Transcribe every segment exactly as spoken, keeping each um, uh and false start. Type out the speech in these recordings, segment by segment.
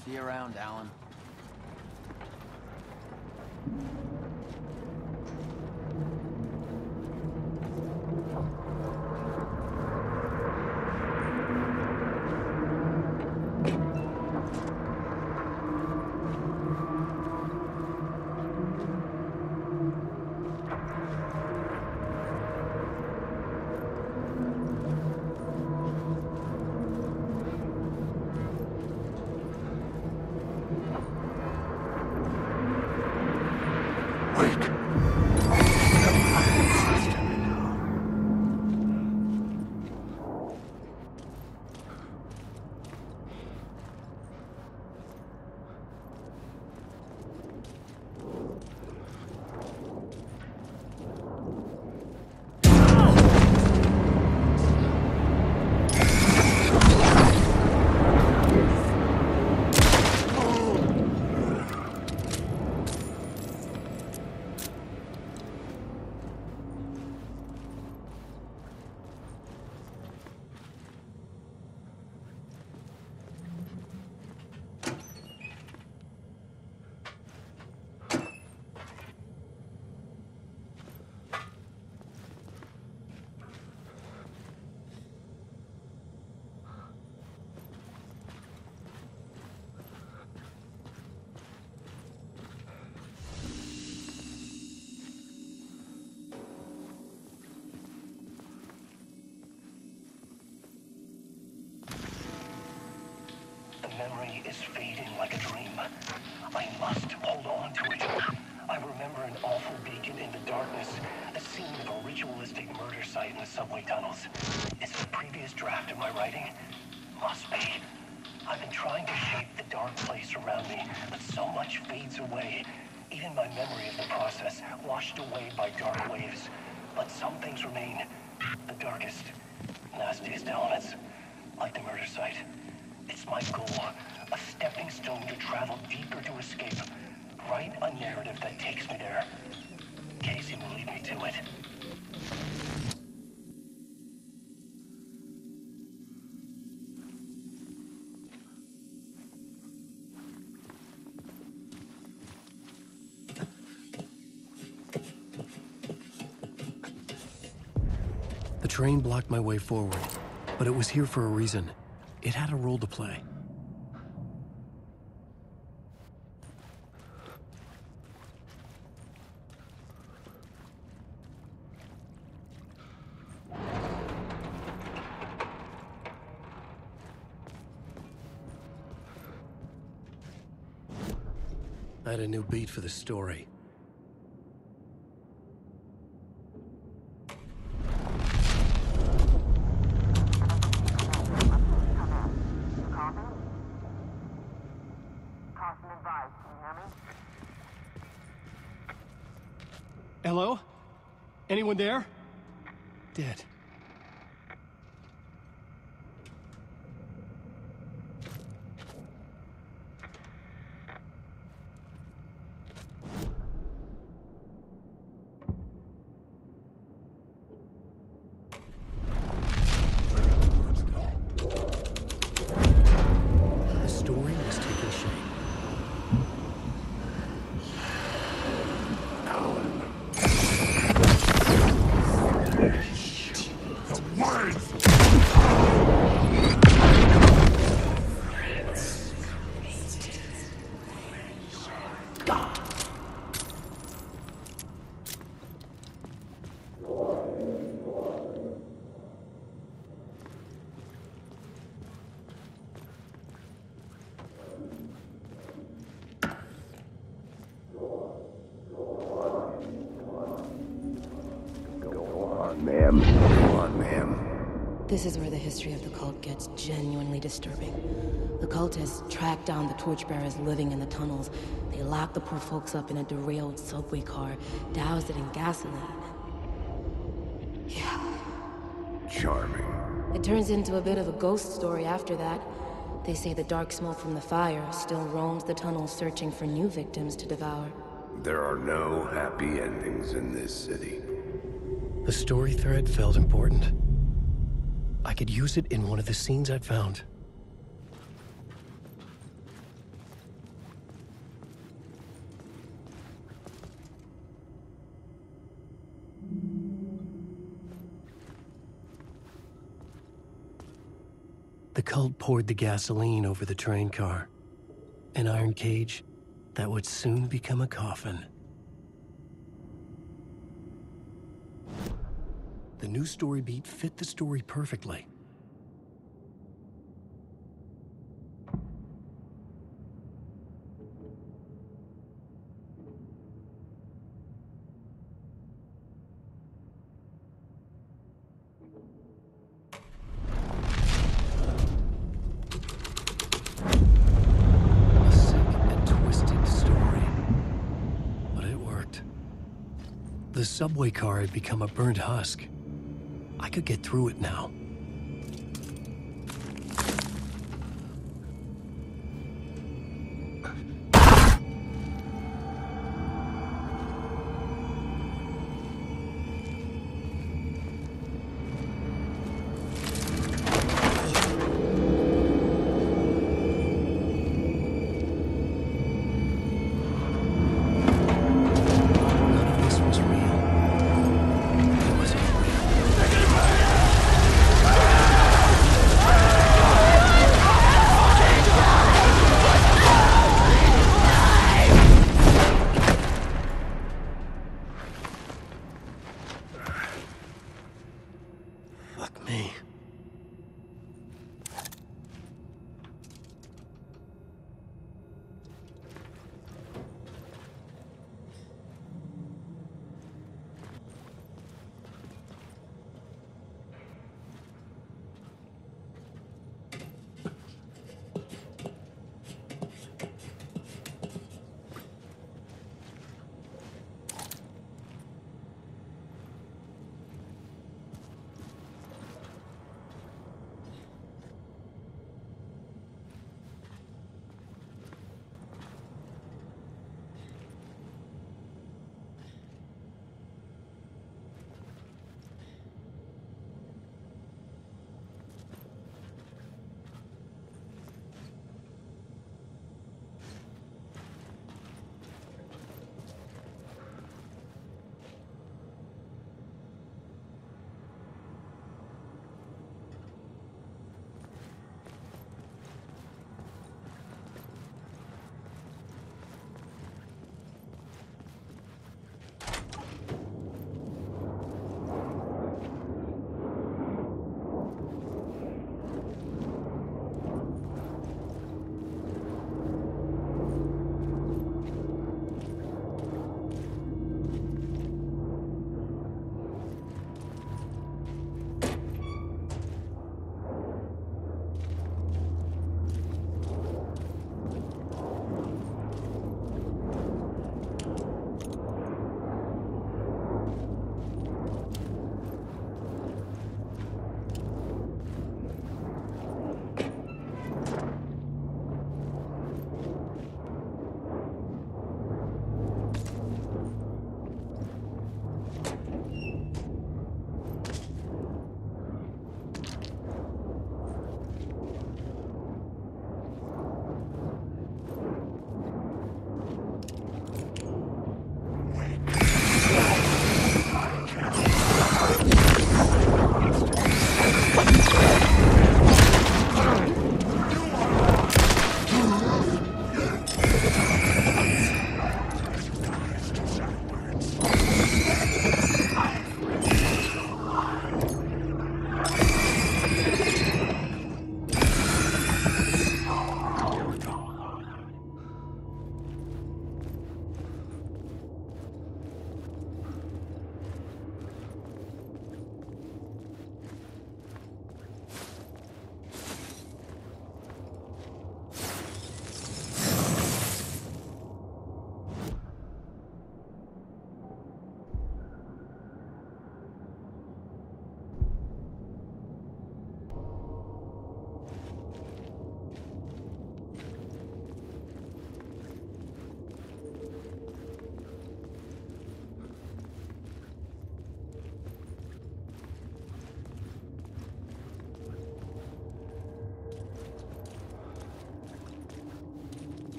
See you around, Alan. Memory is fading like a dream. I must hold on to it. I remember an awful beacon in the darkness, the scene of a ritualistic murder site in the subway tunnels. Is it a previous draft of my writing? Must be. I've been trying to shape the dark place around me, but so much fades away. Even my memory of the process, washed away by dark waves. But some things remain. The darkest, nastiest elements, like the murder site. It's my goal, a stepping stone to travel deeper to escape. Write a narrative that takes me there. Casey will lead me to it. The train blocked my way forward, but it was here for a reason. It had a role to play. I had a new beat for the story. Hello? Anyone there? Dead. The story was taking shape. Ma'am. Come on, ma'am. This is where the history of the cult gets genuinely disturbing. The cultists tracked down the torchbearers living in the tunnels. They locked the poor folks up in a derailed subway car, doused it in gasoline. Yeah. Charming. It turns into a bit of a ghost story after that. They say the dark smoke from the fire still roams the tunnels searching for new victims to devour. There are no happy endings in this city. The story thread felt important. I could use it in one of the scenes I'd found. The cult poured the gasoline over the train car. An iron cage that would soon become a coffin. The new story beat fit the story perfectly. A sick and twisted story. But it worked. The subway car had become a burnt husk. I could get through it now. None of this was real. It wasn't real. Fuck me.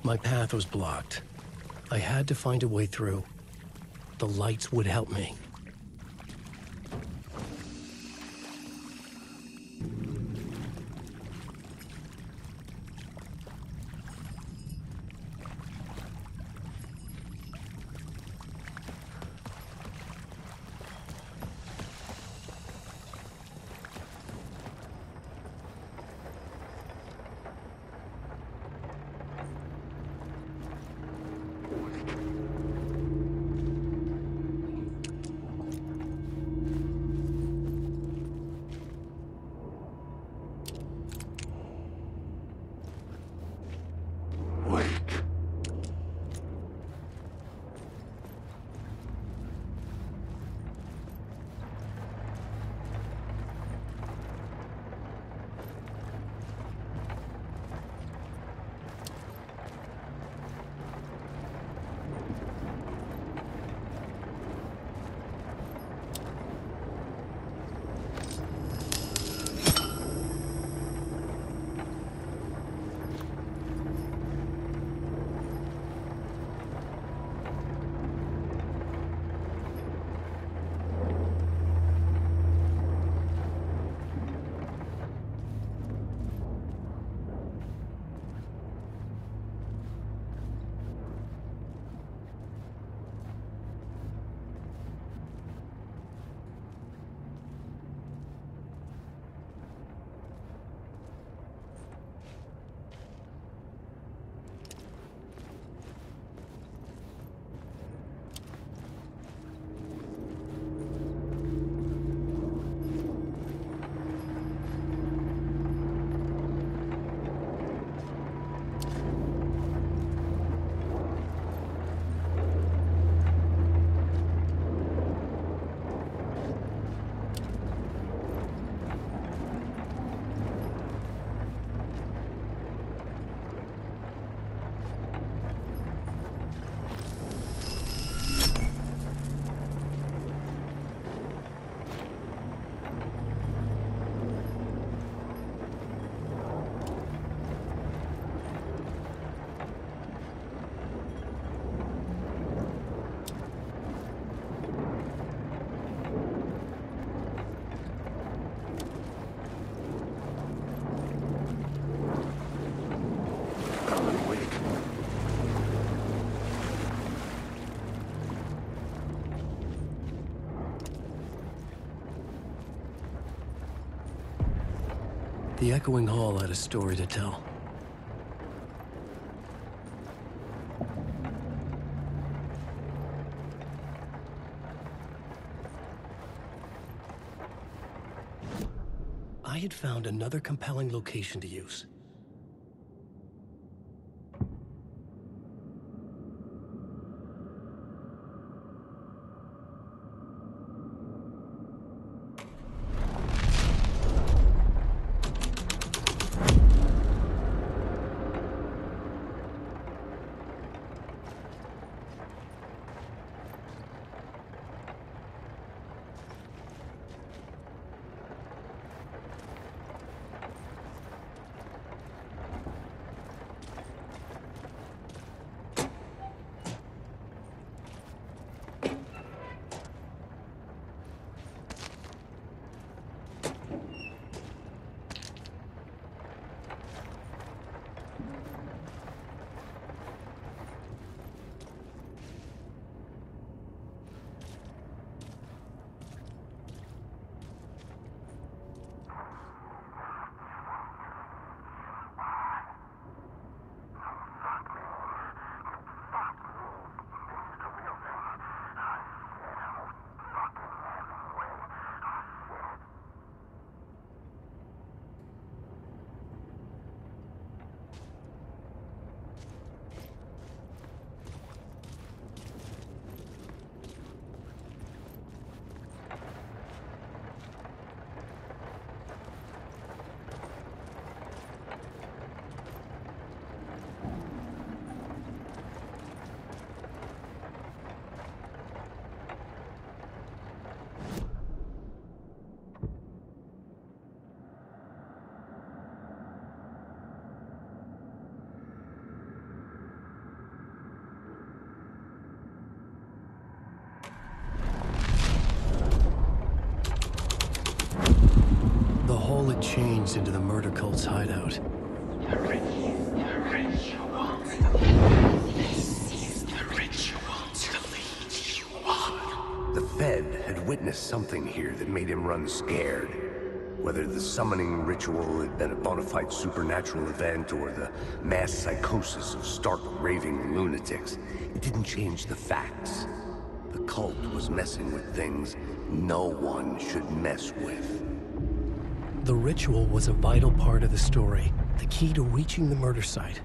My path was blocked. I had to find a way through. The lights would help me. The echoing hall had a story to tell. I had found another compelling location to use. chains into the murder cult's hideout. The ritual. The ritual. This is the ritual to lead you on. The Fed had witnessed something here that made him run scared. Whether the summoning ritual had been a bona fide supernatural event or the mass psychosis of stark raving lunatics, it didn't change the facts. The cult was messing with things no one should mess with. The ritual was a vital part of the story, the key to reaching the murder site.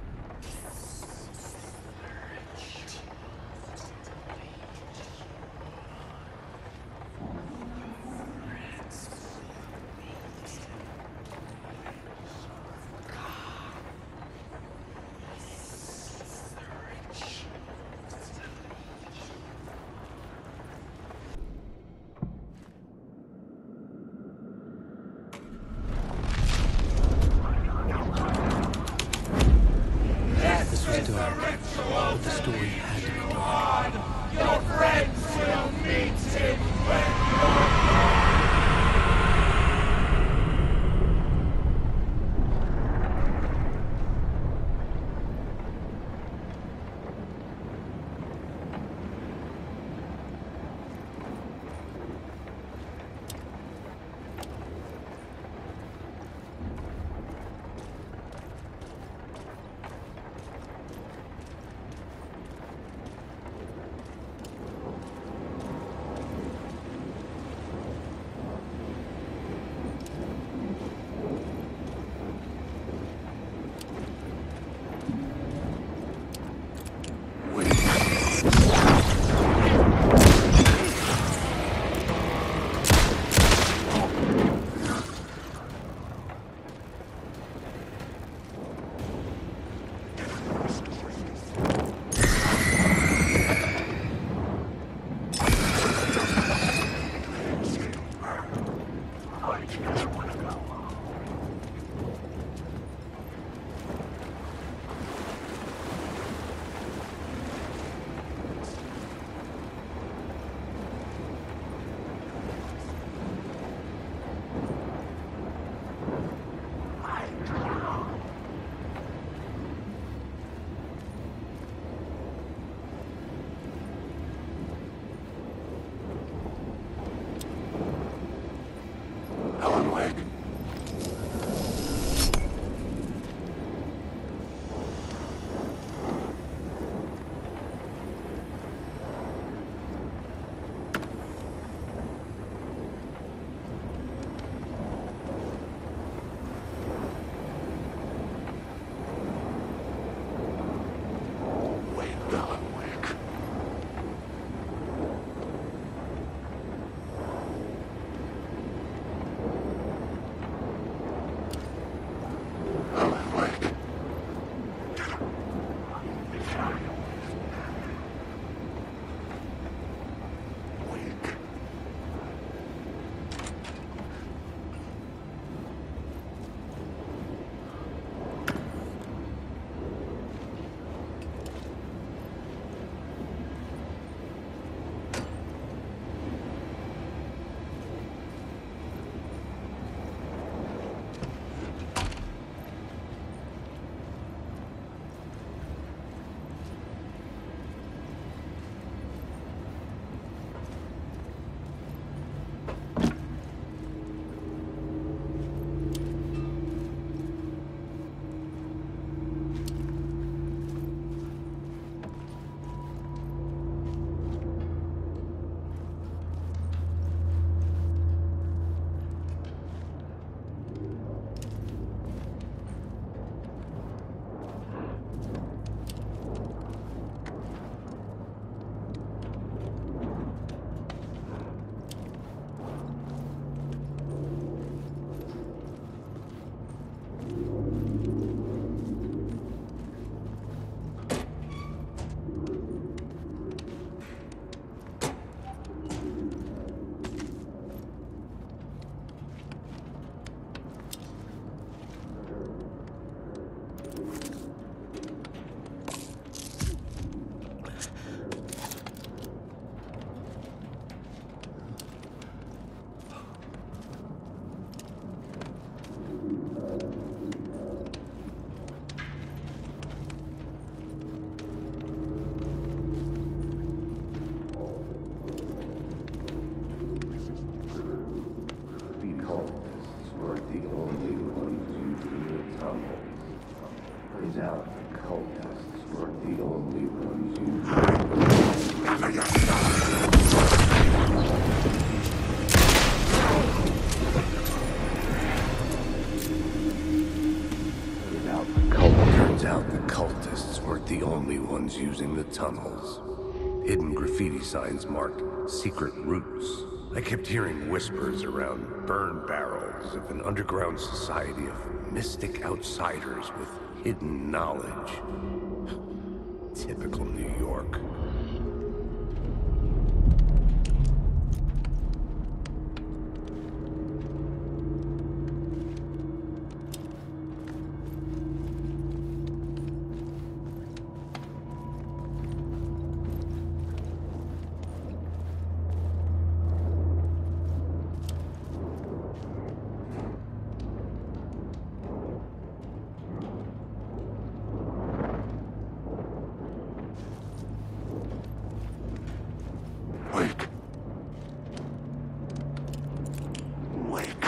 Turns out the cultists weren't the only ones Turns out the cult- Turns out the cultists weren't the only ones using the tunnels. Hidden graffiti signs marked secret routes. I kept hearing whispers around burn barrels of an underground society of mystic outsiders with hidden knowledge. Typical New York. Wake. Wake.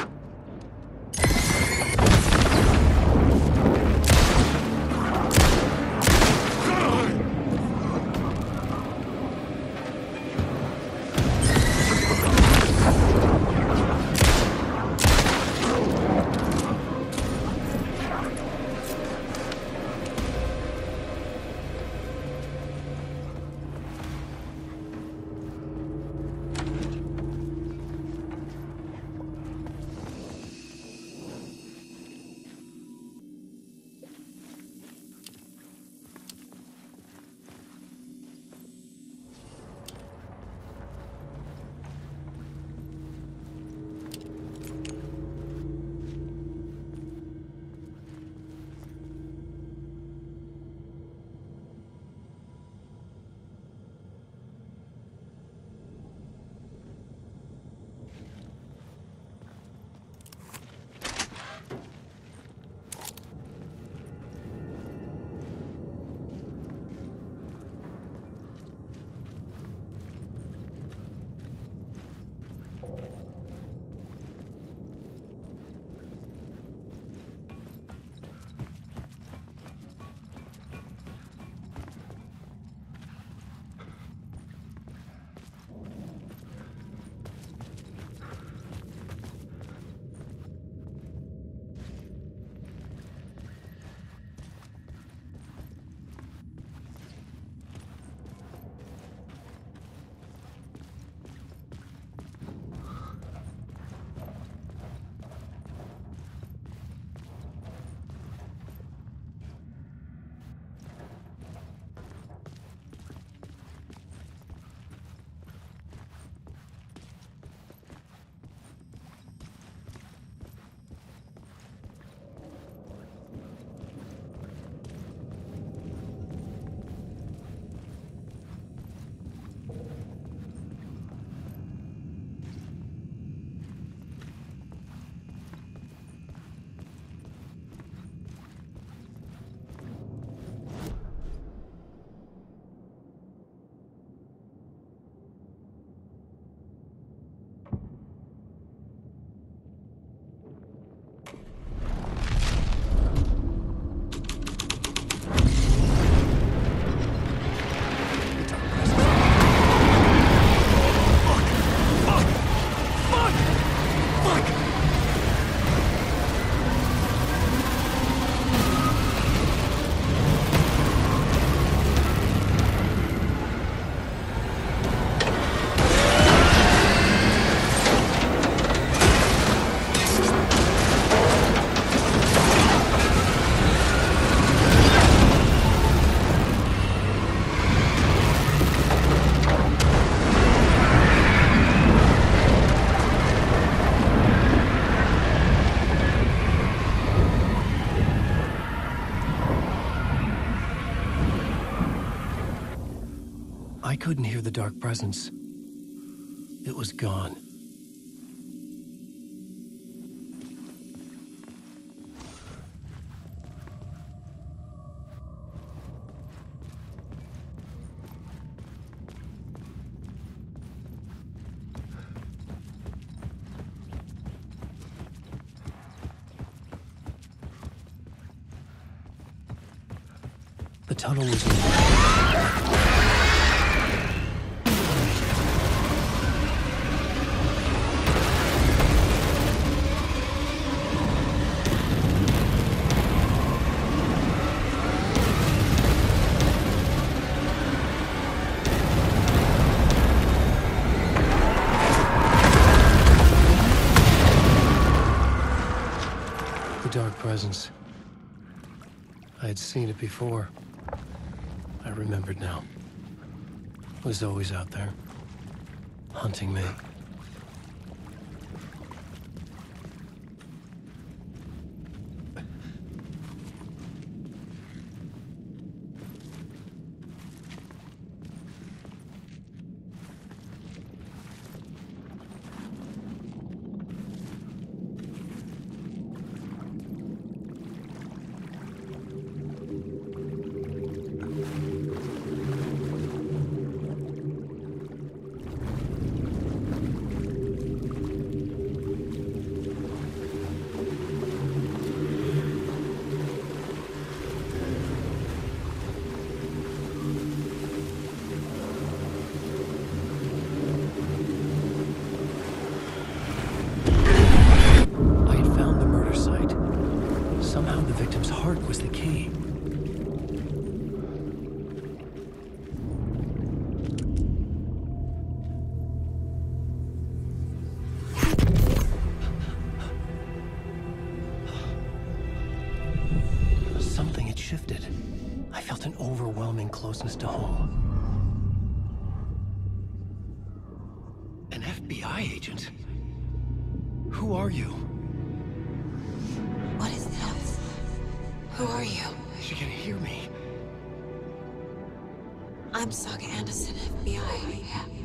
I couldn't hear the dark presence. It was gone. tunnel was open. The dark presence. I had seen it before. I remembered now. It was always out there, hunting me. Somehow the victim's heart was the key. Something had shifted. I felt an overwhelming closeness to home. An F B I agent? Who are you? What is this? Who are you? She can hear me. I'm Saga Anderson, F B I.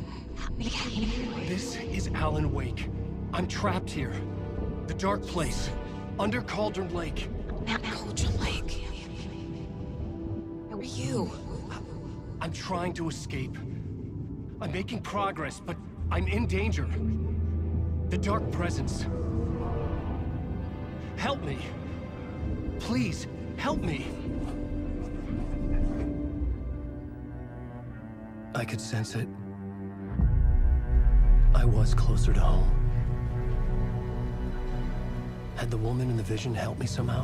This is Alan Wake. I'm trapped here. The dark place. Under Cauldron Lake. Cauldron Lake. Who are you? I'm trying to escape. I'm making progress, but I'm in danger. The dark presence. Help me. Please, help me. I could sense it. I was closer to home. Had the woman in the vision helped me somehow?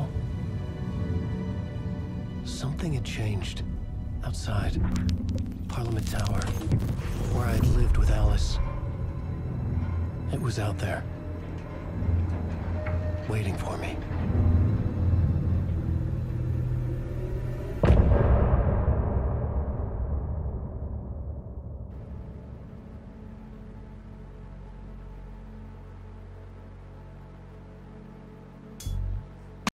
Something had changed. Outside. Parliament Tower. Where I'd lived with Alice. It was out there. Waiting for me.